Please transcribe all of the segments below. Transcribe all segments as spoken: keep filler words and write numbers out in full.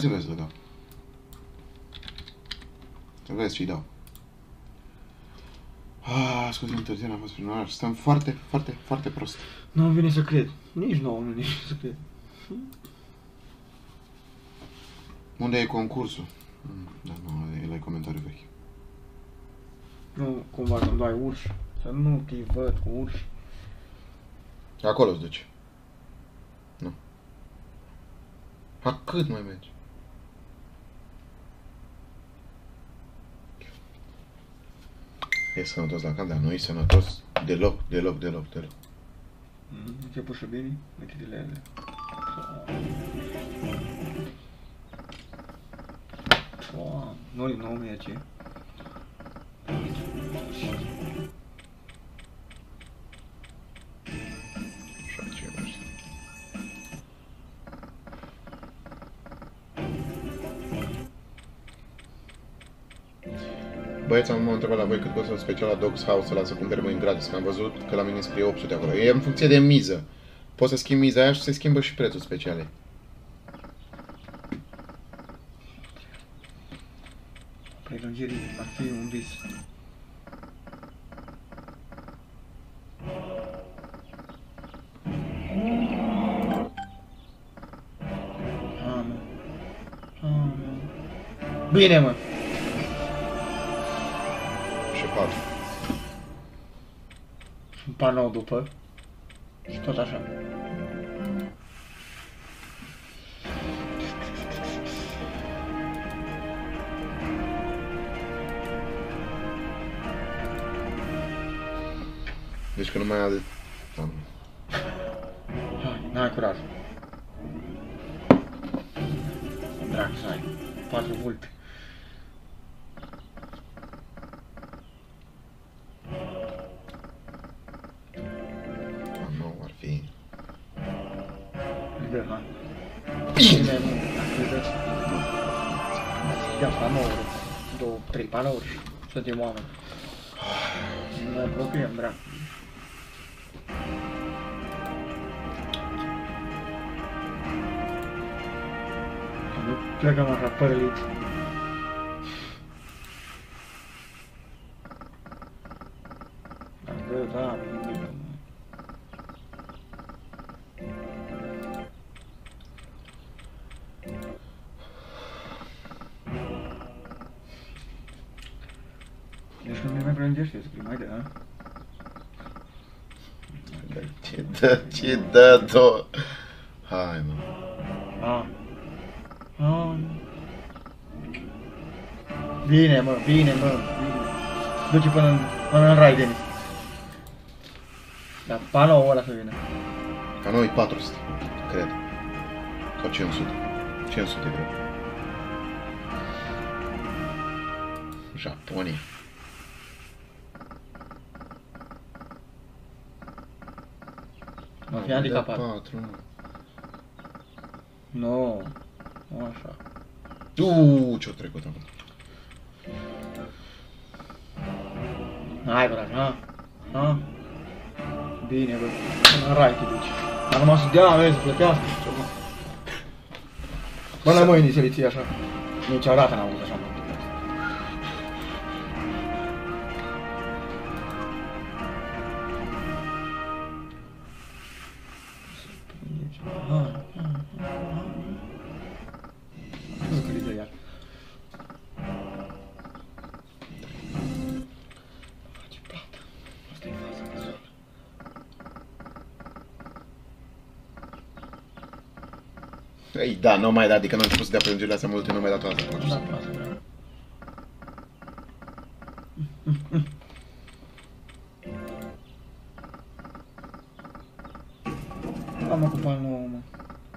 ce vezi, le dau. Să vezi ce-i dau. Ah, scuze, întârzierea a fost prin oraș. Stăm foarte, foarte, foarte prost. Nu-mi vine să cred. Nici nouă nu vine să cred. Unde e concursul? Da, nu, e la comentariu vechi. Nu, cumva să-mi dai urși. Să nu te văd cu urși. Acolo îți duci. Nu. A cât mai mergi? E sănătos la cap, dar nu e sănătos deloc, deloc, deloc, deloc. Mm, început și bine, mechidile alea. Wow, nu, nu merge. Așa ce mergi. Băieți, am întrebat la voi cât costă special la Dogs House ăla să cumpere mâini gratis, că am văzut că la mine scrie opt sute acolo. E în funcție de miză. Poți să schimbi miza aia și se schimbă și prețul speciale. Prelungirii ar fi un vis. Amen. Amen. Bine, mă! Și patru. Un panou după. Și tot așa. Deci că nu mai are... Am. Hai, n-ai curaj. Drag să ai. Patru vulpi. A, nu, ar fi... Bine, hai. Bine, mă, dacă vedeți. Ia panouri. Două, trei panouri. Suntem oameni. Ne apropiem, drag. Nu plecăm așa părăliți. Dacă, da, bine. Deci când ne mai prelungește, să fii mai de, a? Ce dă, ce dă, do... Hai, mă. A. A. Bine, mă, bine, mă, bine. Duce până în, până în rai, Denis. Dar panoul ăla să vină. Ca noi patru sute, cred. Sau cinci sute. cinci sute, cred. Japonia. Mă fi handicapat. patru. Nu, nu așa. Uuu, ce-o trecut acum. Hai, brate, ha? Ha? Bine, bă, până în rai te duci. Dar numai să dea, vezi, să plătească și ceva. Bă, la mâini să le ții așa. Niciodată n-am văzut așa mult. Ei, da, nu mai da, adică n-am început să dea prelungirile astea multe, nu mai dat toată. Da, asta vreau. Am ocupat nouă, mă.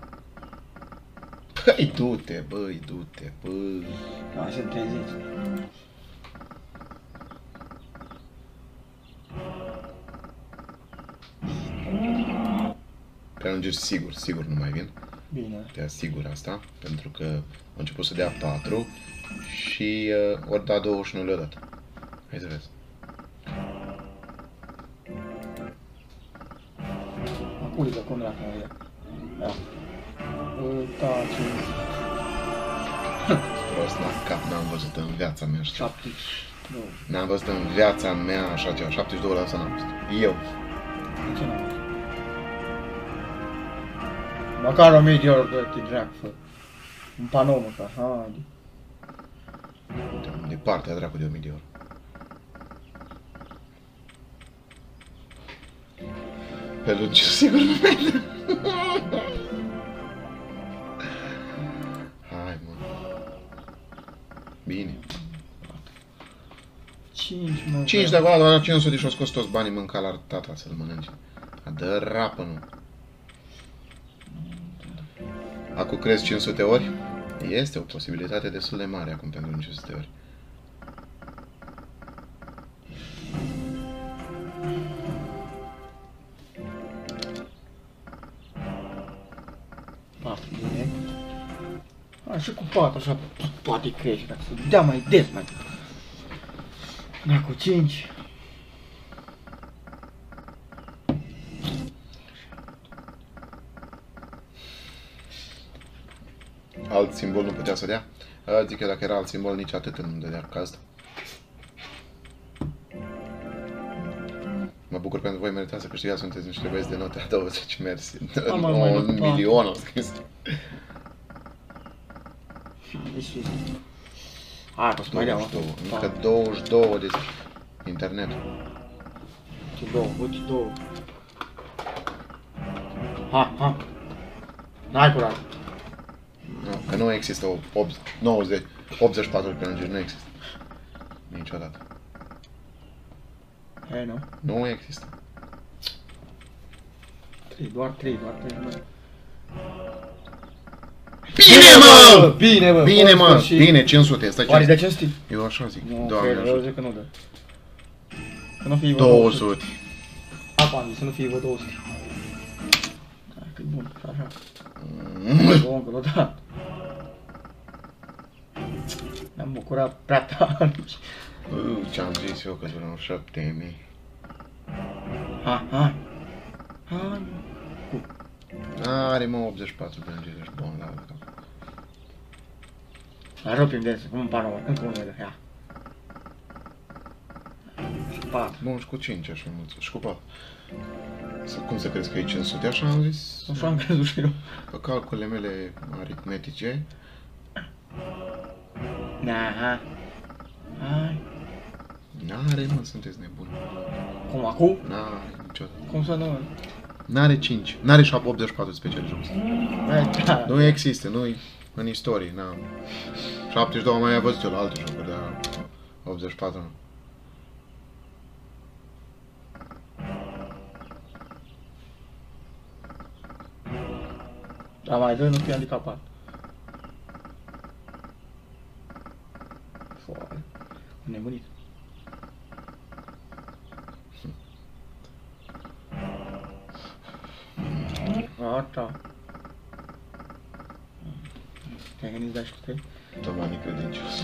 Păi, du-te, băi, du-te, băi. Mai sunt treizeci. Prelungiri sigur, sigur nu mai vin. Bine. Te asigur asta, pentru că au început să dea patru și uh, ori da douăzeci și nouă le-a dat. Hai să vezi. Aculică, cum dracu nu e? Da. Uitați. Prost la cap, n-am văzut în viața mea așa. șaptezeci. Nu. N-am văzut în viața mea așa ceva, șaptezeci și doi la sută n-am văzut. Eu. De ce n-am văzut? Măcar o mie de ori de te drac, fă. Un panou măcar, haide. Uite, de partea dracu de o mie de ori. Pe lungi, sigur nu merge. Hai, mă. Bine. cinci, mă. cinci de acolo, doar cinci sute și-o scos toți banii mânca la tata să-l mănânce. Adă rapă, nu. Acum crezi cinci sute ori? Este o posibilitate destul de mare acum pentru cinci sute ori. patru, bine. Hai, și cu patru, așa, poate crește, dacă se dea mai des, mai. Da, cu cinci. Alt simbol nu putea să dea? Zic eu, dacă era alt simbol, nici atât nu dădea ca asta. Mă bucur pentru voi, meritați să câștigați, sunteți niște băieți de note a douăzeci, mersi. Am mai Un mult milion au scris. Deci, hai, o să mai dea douăzeci și doi, încă douăzeci și doi de internet. Ce două, uite două. Ha, ha. N-ai curaj. Nu, că nu există o nouăzeci, optzeci și patru de prelungiri, nu există. Niciodată. Hai, nu? Nu există. trei, doar trei, doar trei, mă. Bine, mă! Bine, mă! Bine, mă! Și... Bine, cinci sute, stai Oare de cinstit. cinstit? Eu așa zic, Nu, Doamne cred, eu ajută. zic că nu dă. Că nu fie vă două sute. Apa, să nu fie vă două sute. Hai, că-i bun, așa. Mm. Bun, că l-o dat. Ne-am bucurat prea tare. Uh, ce-am zis eu că vreau șapte mii. Ha, hai. Hai, cu. Are, mă, optzeci și patru de lungire, ești bun la ăla. La rupim de cum un panou, încă unul de ia. Și patru. Bun, și cu cinci așa mulți, și cu patru. Să, cum să crezi că e cinci sute? Așa am zis. Așa am crezut și eu. Pe calculele mele aritmetice. Da, hai. Hai. N-are, mă, sunteți nebuni. Cum acum? N-are niciodată. Cum să nu? N-are cinci. N-are optzeci și patru speciale jos. Hai, da. Nu există, nu în istorie, n-am. șaptezeci și doi mai am văzut eu la alte jocuri, dar optzeci și patru nu. Dar mai doi nu fi handicapat. Foai. Nebunit. Gata. Te-ai gândit să dai și cu trei? Toma necredincios.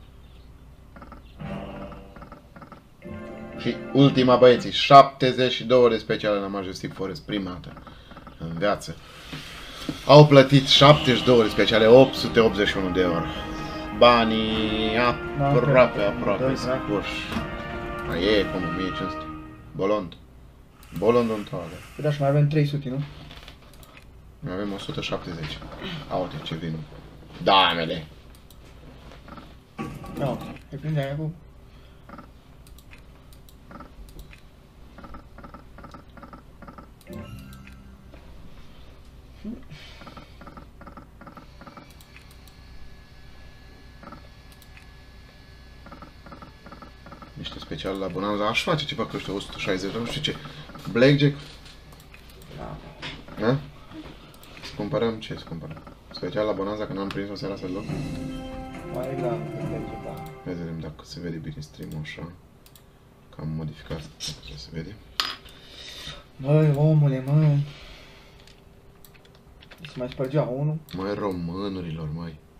Și ultima, băieții, șaptezeci și doi de speciale la Majestic Forest, prima dată în viață. Au plătit șaptezeci și doi de speciale, opt sute optzeci și unu de euro. Banii aproape, aproape scoși. Mai e cum o mie cinci sute. Bolond. Bolond în toale. Păi da, și mai avem trei sute, nu? Mai avem o sută șaptezeci. Aute ce vin. Damele. Da, ok. Îi prinde aia acum. Niște special la Bonanza. Aș face ceva că ăștia o sută șaizeci, nu știu ce. Blackjack. Da. Da? Să cumpărăm ce să cumpărăm? Special la Bonanza, că n-am prins o seara să-l luăm. Mai da, înțelege, da. Hai să vedem dacă se vede bine stream-ul așa. Că am modificat să se vede. Măi, omule, mă. Se mai spărgea unul. Mai românurilor, mai.